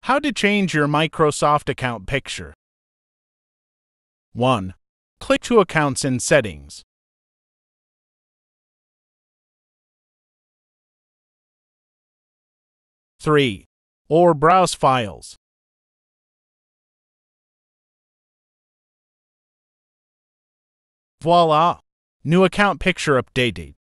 How to change your Microsoft account picture. 1. Click to Accounts in Settings. 3. Or Browse Files. Voila! New account picture updated.